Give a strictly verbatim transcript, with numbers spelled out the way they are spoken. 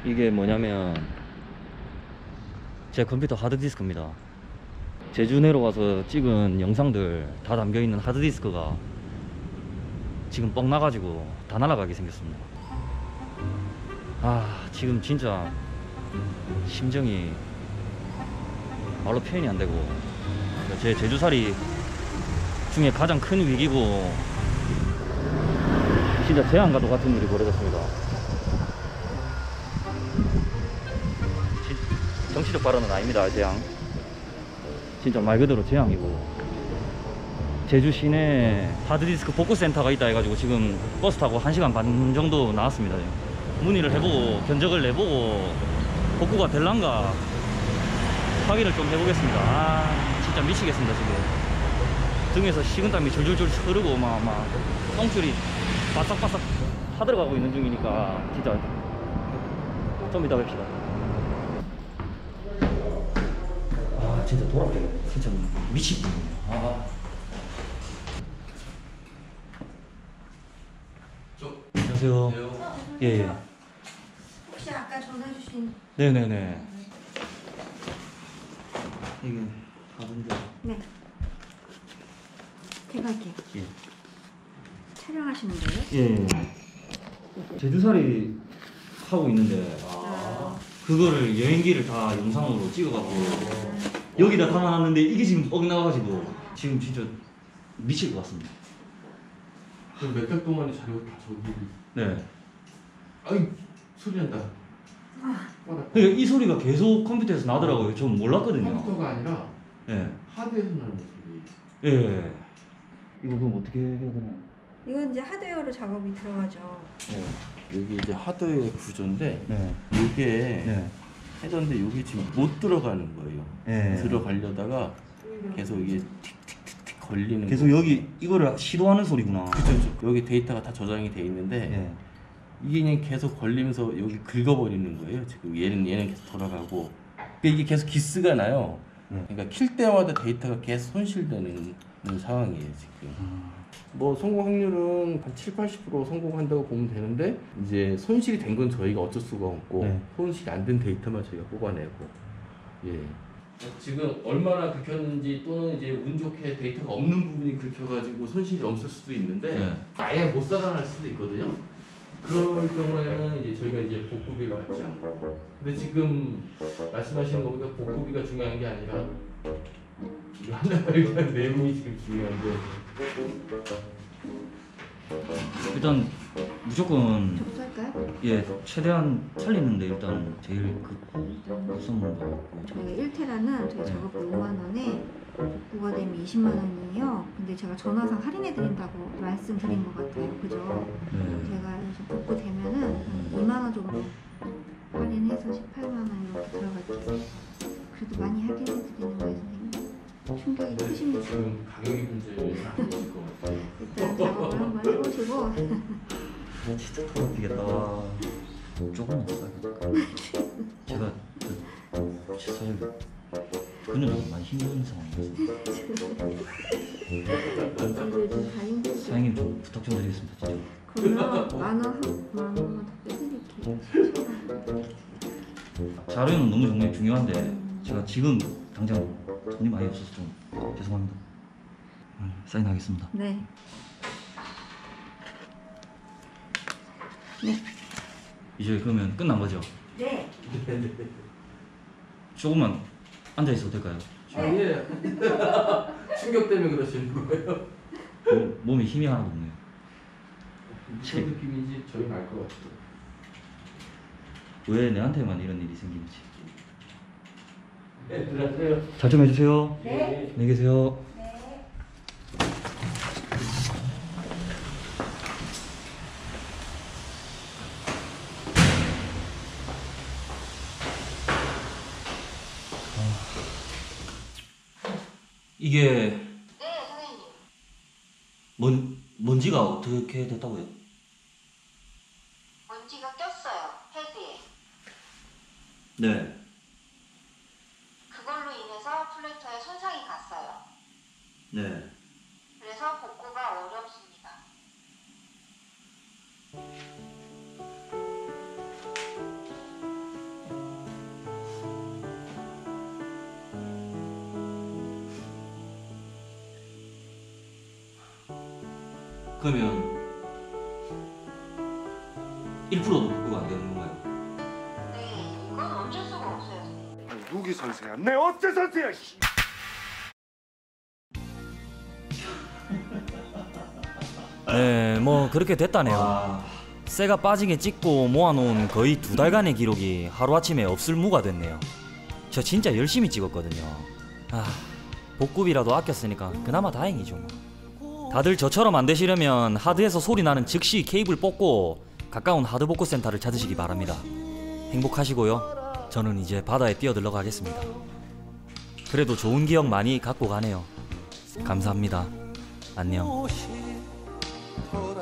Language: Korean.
이게 뭐냐면 제 컴퓨터 하드디스크입니다. 제주 내려가서 찍은 영상들 다 담겨있는 하드디스크가 지금 뻥 나가지고 다 날아가게 생겼습니다. 아 지금 진짜 심정이 말로 표현이 안 되고, 제 제주살이 중에 가장 큰 위기고 진짜 재앙과도 같은 일이 벌어졌습니다. 정치적 발언은 아닙니다. 재앙 진짜 말 그대로 재앙이고, 제주 시내 하드디스크 복구센터가 있다 해가지고 지금 버스 타고 한 시간 반 정도 나왔습니다. 문의를 해보고 견적을 내보고 복구가 될란가 확인을 좀 해보겠습니다. 아 진짜 미치겠습니다. 지금 등에서 식은땀이 줄줄줄 흐르고 막 막 똥줄이 바싹바싹 타들어가고 있는 중이니까 진짜 좀 이따 뵙시다. 아 진짜 돌아버려. 진짜 미치겠네. 아. 안녕하세요. 예예. 예. 혹시 아까 전화 주신? 네네네. 이게 다른데. 네. 제가 할게요. 예. 촬영하시는 거예요? 예. 제주살이 하고 있는데 아. 그거를 여행기를 다 영상으로 찍어갖고 여기다 담아놨는데 이게 지금 뻥 나가지고 지금 진짜 미칠 것 같습니다. 그럼 몇 달 동안의 자료가 다 저기. 네. 아이 소리 난다. 아. 그러니까 이 소리가 계속 컴퓨터에서 나더라고요. 전 몰랐거든요. 컴퓨터가 아니라 예. 하드에서 나는 소리. 예. 이거 그럼 어떻게 해야 되나? 이건 이제 하드웨어로 작업이 들어가죠. 네. 여기 이제 하드웨어 구조인데 네. 이게 네. 해던데 여기 지금 못 들어가는 거예요. 네. 들어가려다가 계속 이게 틱틱틱틱 걸리는. 계속 거. 여기 이거를 시도하는 소리구나. 그죠, 그죠. 여기 데이터가 다 저장이 돼 있는데 네. 이게 그냥 계속 걸리면서 여기 긁어버리는 거예요. 지금 얘는 얘는 계속 돌아가고. 그러니까 이게 계속 기스가 나요. 네. 그러니까 킬 때마다 데이터가 계속 손실되는 상황이에요 지금. 음. 뭐 성공 확률은 한 칠, 팔십 퍼센트 성공한다고 보면 되는데 이제 손실이 된 건 저희가 어쩔 수가 없고 네. 손실이 안 된 데이터만 저희가 뽑아내고. 예. 지금 얼마나 긁혔는지 또는 이제 운 좋게 데이터가 없는 부분이 긁혀가지고 손실이 없을 수도 있는데 네. 아예 못 살아날 수도 있거든요. 그럴 경우에는 이제 저희가 이제 복구비가 받지 않고. 근데 지금 말씀하시는 거 보니까 복구비가 중요한 게 아니라 이거 하나에 대한 내용이 지금 중요한데. 일단 무조건 접수할까요? 예 최대한 살리는데 일단 제일 그 우선 뭔가 저희가 일 테라는 저희 작업비 오만 원에 복구가 되면 이십만 원이에요. 근데 제가 전화상 할인해 드린다고 말씀드린 것 같아요. 그죠? 네. 제가 그래서 복구 되면은 한 이만 원 정도 할인해서 십팔만 원 이렇게 들어갈게요. 그래도 많이 할인해 드리는 거예요, 선생님. 충격이 크십니다. 지금 가격이 문제는 아니실 것 같아요. 일단 작업을 한번 해보시고. 진짜 더럽히겠다. 조금만 싸게. 제가 그 사실 그는 많이 힘든 상황이었어요. 이제 좀 다행이죠. 사장님 좀 부탁 좀 드리겠습니다. 진짜. 그러면 만 원, 한- 만 원만 더 빼드릴게요. 자료는 너무 정말 중요한데 제가 지금 당장 돈이 많이 없어서 좀 죄송합니다. 음, 사인하겠습니다. 네. 네. 이제 그러면 끝난 거죠? 네. 조금만 앉아 있어도 될까요? 예. 충격 때문에 그러시는 거예요? 몸, 몸에 힘이 하나도 없네요. 무슨 느낌인지 저희는 알 것 같아요. 왜 내한테만 이런 일이 생기는지. 네, 들어가세요. 잘 좀 해주세요. 네. 안녕히 계세요. 네. 이게 네, 선생님. 먼, 먼지가 어떻게 됐다고요? 먼지가 꼈어요, 헤드에. 네. 그걸로 인해서 플래터에 손상이 갔어요. 네. 그래서 복구가 어렵습니다. 그러면 일 퍼센트도 복구가 안 되는 건가요? 네, 이건 어쩔 수가 없어요. 누기 선수야? 내 어째 선수야? 씨. 네, 뭐 그렇게 됐다네요. 쇠가 빠지게 찍고 모아놓은 거의 두 달간의 기록이 하루아침에 없을무가 됐네요. 저 진짜 열심히 찍었거든요. 아, 복구비라도 아꼈으니까 그나마 다행이죠 뭐. 다들 저처럼 안 되시려면 하드에서 소리 나는 즉시 케이블 뽑고 가까운 하드 복구 센터를 찾으시기 바랍니다. 행복하시고요. 저는 이제 바다에 뛰어들러 가겠습니다. 그래도 좋은 기억 많이 갖고 가네요. 감사합니다. 안녕.